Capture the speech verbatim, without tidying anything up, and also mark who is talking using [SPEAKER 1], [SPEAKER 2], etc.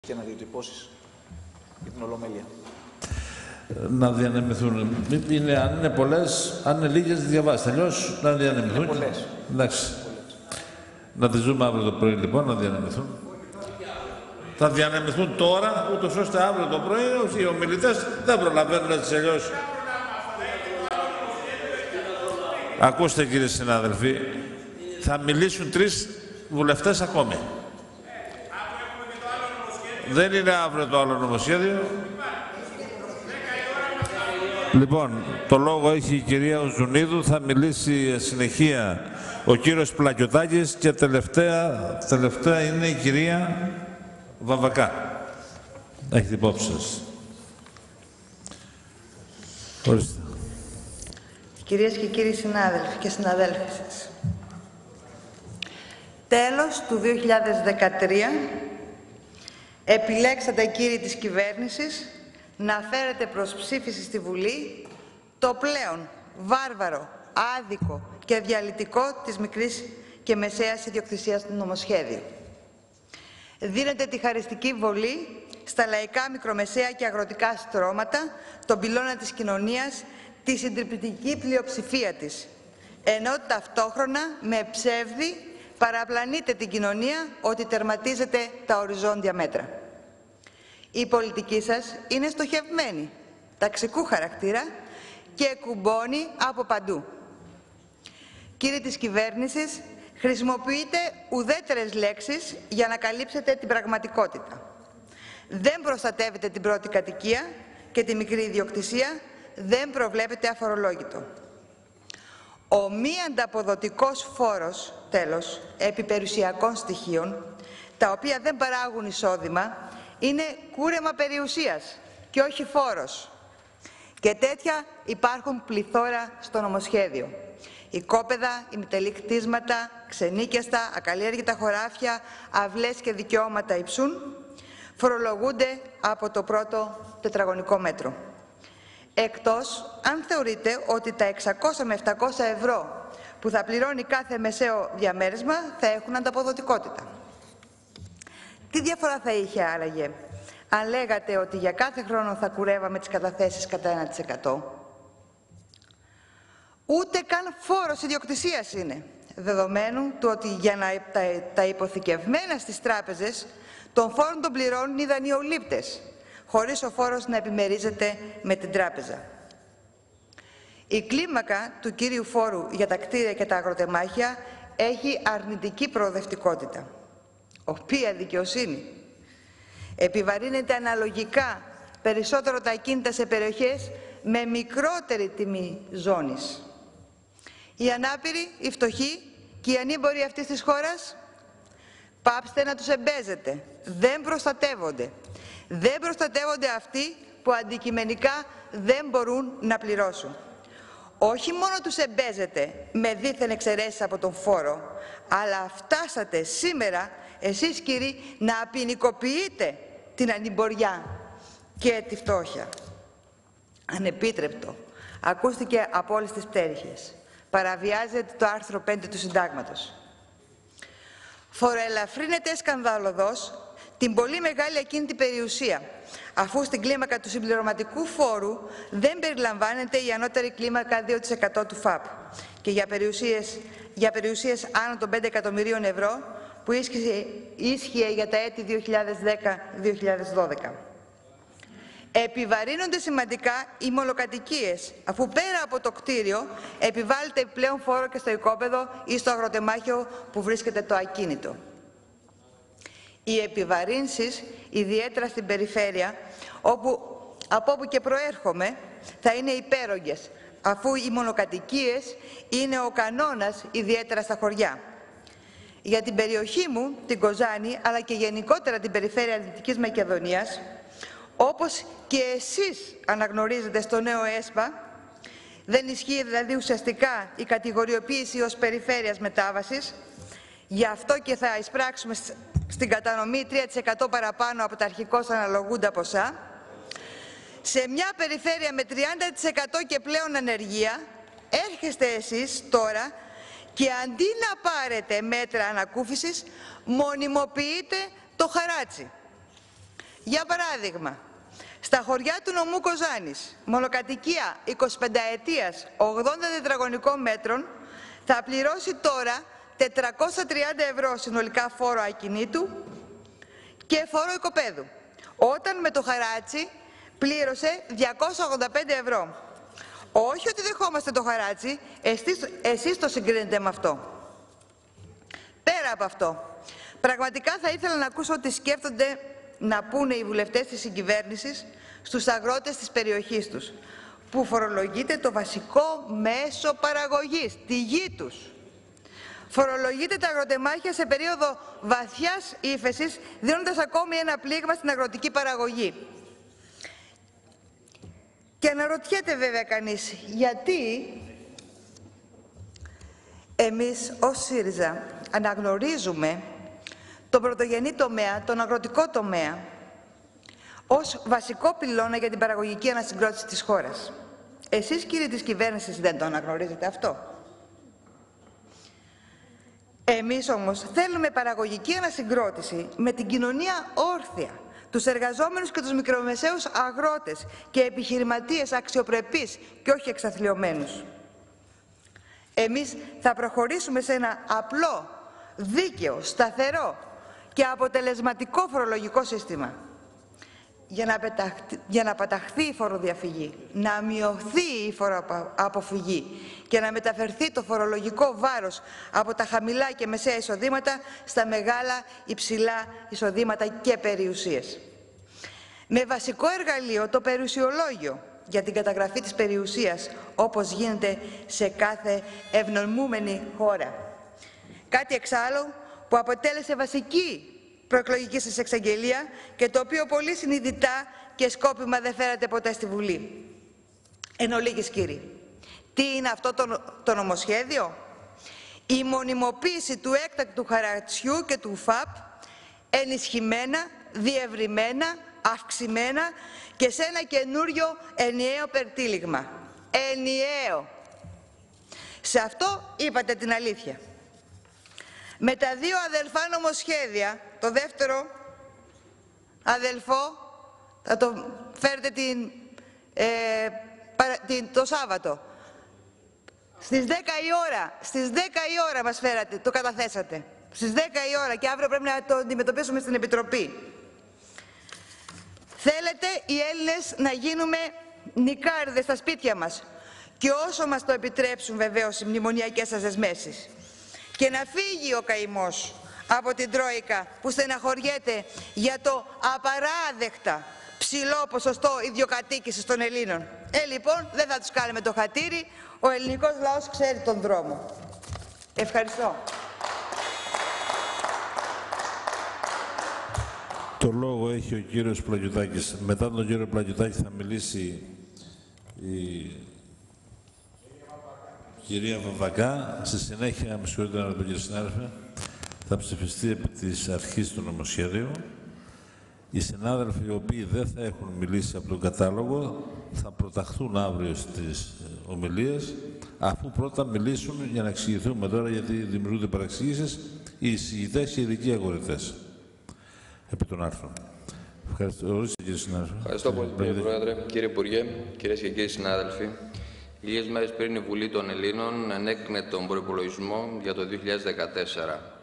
[SPEAKER 1] και αναδιατυπώσεις για την Ολομέλεια.
[SPEAKER 2] Να διανεμηθούν. Είναι, αν είναι πολλές, αν είναι λίγες, διαβάστε. Αλλιώς να διανεμηθούν.
[SPEAKER 1] Είναι πολλές.
[SPEAKER 2] Εντάξει. Να τις δούμε αύριο το πρωί, λοιπόν, να διανεμηθούν. Θα διανεμηθούν τώρα, ούτως ώστε αύριο το πρωί οι ομιλητές δεν προλαβαίνουν να τις αλλιώς. Ακούστε, κύριε συνάδελφοι, θα μιλήσουν τρεις βουλευτές ακόμη. Δεν είναι αύριο το άλλο νομοσχέδιο. Λοιπόν, το λόγο έχει η κυρία Οζουνίδου, θα μιλήσει συνεχεία ο κύριος Πλακιωτάκης και τελευταία, τελευταία είναι η κυρία Βαμβακά. Έχετε υπόψη σας. Ορίστε.
[SPEAKER 3] Κυρίες και κύριοι συνάδελφοι και συναδέλφισες, τέλος του δύο χιλιάδες δεκατρία επιλέξατε, κύριοι της κυβέρνησης, να φέρετε προς ψήφιση στη Βουλή το πλέον βάρβαρο, άδικο και διαλυτικό της μικρής και μεσαίας ιδιοκτησίας του νομοσχέδιου. Δίνετε τη χαριστική βολή στα λαϊκά, μικρομεσαία και αγροτικά στρώματα, τον πυλώνα της κοινωνίας, τη συντριπτική πλειοψηφία της, ενώ ταυτόχρονα με ψεύδι παραπλανείτε την κοινωνία ότι τερματίζετε τα οριζόντια μέτρα. Η πολιτική σας είναι στοχευμένη, ταξικού χαρακτήρα και κουμπώνει από παντού. Κύριοι της κυβέρνησης, χρησιμοποιείτε ουδέτερες λέξεις για να καλύψετε την πραγματικότητα. Δεν προστατεύετε την πρώτη κατοικία και τη μικρή ιδιοκτησία, δεν προβλέπετε αφορολόγητο. Ο μη ανταποδοτικός φόρος, τέλος, επί περιουσιακών στοιχείων, τα οποία δεν παράγουν εισόδημα, είναι κούρεμα περιουσίας και όχι φόρος. Και τέτοια υπάρχουν πληθώρα στο νομοσχέδιο. Οικόπεδα, ημιτελή κτίσματα, ξενίκιαστα, ακαλλιέργητα χωράφια, αυλές και δικαιώματα υψούν, φορολογούνται από το πρώτο τετραγωνικό μέτρο. Εκτός αν θεωρείτε ότι τα εξακόσια με επτακόσια ευρώ που θα πληρώνει κάθε μεσαίο διαμέρισμα θα έχουν ανταποδοτικότητα. Τι διαφορά θα είχε άραγε αν λέγατε ότι για κάθε χρόνο θα κουρεύαμε τις καταθέσεις κατά ένα τοις εκατό. Ούτε καν φόρος ιδιοκτησίας είναι, δεδομένου του ότι για να τα, τα υποθηκευμένα στις τράπεζες των φόρων τον πληρώνουν οι δανειολήπτες, χωρίς ο φόρος να επιμερίζεται με την τράπεζα. Η κλίμακα του κύριου φόρου για τα κτίρια και τα αγροτεμάχια έχει αρνητική προοδευτικότητα. Οποία δικαιοσύνη. Επιβαρύνεται αναλογικά περισσότερο τα ακίνητα σε περιοχές με μικρότερη τιμή ζώνης. Οι ανάπηροι, οι φτωχοί και οι ανήμποροι αυτής της χώρας, πάψτε να τους εμπέζετε. Δεν προστατεύονται. Δεν προστατεύονται αυτοί που αντικειμενικά δεν μπορούν να πληρώσουν. Όχι μόνο τους εμπέζετε με δίθεν εξαιρέσεις από τον φόρο, αλλά φτάσατε σήμερα, εσείς κύριοι, να ποινικοποιείτε την ανημποριά και τη φτώχεια. Ανεπίτρεπτο. Ακούστηκε από όλες τις πτέρυχες. Παραβιάζεται το άρθρο πέντε του Συντάγματος. Φοροελαφρύνεται σκανδαλωδώς την πολύ μεγάλη ακίνητη περιουσία, αφού στην κλίμακα του συμπληρωματικού φόρου δεν περιλαμβάνεται η ανώτερη κλίμακα δύο τοις εκατό του ΦΑΠ και για περιουσίες, για περιουσίες άνω των πέντε εκατομμυρίων ευρώ που ίσχυε, ίσχυε για τα έτη δύο χιλιάδες δέκα δύο χιλιάδες δώδεκα. Επιβαρύνονται σημαντικά οι μολοκατοικίες, αφού πέρα από το κτίριο επιβάλλεται επιπλέον φόρο και στο οικόπεδο ή στο αγροτεμάχιο που βρίσκεται το ακίνητο. Οι επιβαρύνσεις, ιδιαίτερα στην περιφέρεια, όπου, από όπου και προέρχομαι, θα είναι υπέρογγες, αφού οι μονοκατοικίες είναι ο κανόνας, ιδιαίτερα στα χωριά. Για την περιοχή μου, την Κοζάνη, αλλά και γενικότερα την περιφέρεια Δυτικής Μακεδονίας, όπως και εσείς αναγνωρίζετε στο νέο ΕΣΠΑ, δεν ισχύει δηλαδή ουσιαστικά η κατηγοριοποίηση ως περιφέρειας μετάβασης, γι' αυτό και θα εισπράξουμε στην κατανομή τρία τοις εκατό παραπάνω από τα αρχικώς αναλογούντα ποσά. Σε μια περιφέρεια με τριάντα τοις εκατό και πλέον ανεργία, έρχεστε εσείς τώρα και αντί να πάρετε μέτρα ανακούφισης, μονιμοποιείτε το χαράτσι. Για παράδειγμα, στα χωριά του νομού Κοζάνης, μονοκατοικία εικοσιπενταετίας ογδόντα τετραγωνικών μέτρων θα πληρώσει τώρα τετρακόσια τριάντα ευρώ συνολικά φόρο ακινήτου και φόρο οικοπαίδου, όταν με το χαράτσι πλήρωσε διακόσια ογδόντα πέντε ευρώ. Όχι ότι δεχόμαστε το χαράτσι, εσείς, εσείς το συγκρίνετε με αυτό. Πέρα από αυτό, πραγματικά θα ήθελα να ακούσω τι σκέφτονται να πούνε οι βουλευτές της συγκυβέρνησης στους αγρότες της περιοχής τους, που φορολογείται το βασικό μέσο παραγωγής, τη γη τους. Φορολογείται τα αγροτεμάχια σε περίοδο βαθιάς ύφεσης, δίνοντας ακόμη ένα πλήγμα στην αγροτική παραγωγή. Και αναρωτιέται βέβαια κανείς, γιατί εμείς ως ΣΥΡΙΖΑ αναγνωρίζουμε τον πρωτογενή τομέα, τον αγροτικό τομέα, ως βασικό πυλώνα για την παραγωγική ανασυγκρότηση της χώρας. Εσείς, κύριοι της κυβέρνησης, δεν το αναγνωρίζετε αυτό? Εμείς όμως θέλουμε παραγωγική ανασυγκρότηση με την κοινωνία όρθια, τους εργαζόμενους και τους μικρομεσαίους αγρότες και επιχειρηματίες αξιοπρεπείς και όχι εξαθλιωμένους. Εμείς θα προχωρήσουμε σε ένα απλό, δίκαιο, σταθερό και αποτελεσματικό φορολογικό σύστημα για να, πεταχτεί, για να παταχθεί η φοροδιαφυγή, να μειωθεί η φοροαποφυγή και να μεταφερθεί το φορολογικό βάρος από τα χαμηλά και μεσαία εισοδήματα στα μεγάλα, υψηλά εισοδήματα και περιουσίες. Με βασικό εργαλείο το περιουσιολόγιο για την καταγραφή της περιουσίας, όπως γίνεται σε κάθε ευνομούμενη χώρα. Κάτι εξάλλου που αποτέλεσε βασική προεκλογική σας εξαγγελία και το οποίο πολύ συνειδητά και σκόπιμα δεν φέρατε ποτέ στη Βουλή. Εν ολίγης, κύριοι, τι είναι αυτό το, το νομοσχέδιο? Η μονιμοποίηση του έκτακτου χαρατσιού και του ΦΑΠ ενισχυμένα, διευρυμένα, αυξημένα και σε ένα καινούριο ενιαίο περτύλιγμα. Ενιαίο. Σε αυτό είπατε την αλήθεια. Με τα δύο αδελφά νομοσχέδια, το δεύτερο αδελφό θα το φέρετε την, ε, παρα, την, το Σάββατο. Στις δέκα η ώρα, στις δέκα η ώρα μας φέρατε, το καταθέσατε. Στις δέκα η ώρα και αύριο πρέπει να το αντιμετωπίσουμε στην Επιτροπή. Θέλετε οι Έλληνες να γίνουμε νικάριδες στα σπίτια μας και όσο μας το επιτρέψουν βεβαίως οι μνημονιακές σας δεσμεύσεις. Και να φύγει ο καημός από την Τρόικα που στεναχωριέται για το απαράδεκτα ψηλό ποσοστό ιδιοκατοίκησης των Ελλήνων. Ε, λοιπόν, δεν θα τους κάνουμε το χατήρι. Ο ελληνικός λαός ξέρει τον δρόμο. Ευχαριστώ.
[SPEAKER 2] Το λόγο έχει ο κύριος Πλακιωτάκης. Μετά τον κύριο Πλακιωτάκη θα μιλήσει η κυρία Βαμβακά. Στη συνέχεια, με συγχωρείτε να τον κύριο συνάδελφε, θα ψηφιστεί επί της αρχής του νομοσχέδιου. Οι συνάδελφοι οι οποίοι δεν θα έχουν μιλήσει από τον κατάλογο θα προταχθούν αύριο στις ομιλίες, αφού πρώτα μιλήσουν, για να εξηγηθούμε τώρα, γιατί δημιουργούνται παραξηγήσεις, οι εισηγητές και οι ειδικοί αγορητές. Επί των άρθρων. Ευχαριστώ, ορίστε, κύριε συνάδελφε.
[SPEAKER 4] Ευχαριστώ πολύ, κύριε Πρόεδρε. Κύριε Υπουργέ, κυρίες και κύριοι συνάδελφοι, λίγες μέρες πριν η Βουλή των Ελλήνων ενέκρινε τον προϋπολογισμό για το δύο χιλιάδες δεκατέσσερα.